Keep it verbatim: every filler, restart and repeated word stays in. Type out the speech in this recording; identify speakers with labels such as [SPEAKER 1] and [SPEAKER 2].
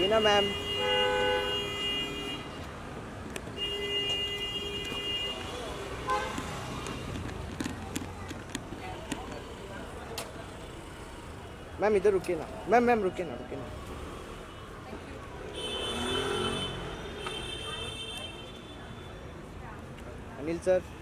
[SPEAKER 1] Raveena ma'am, ma'am इधर रुकिए ना, मैम मैम रुकिए ना रुकिए ना। अनिल सर